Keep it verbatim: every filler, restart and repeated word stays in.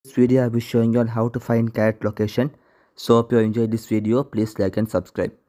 This video I will be showing you on how to find cat location. So hope you enjoy this video. Please like and subscribe.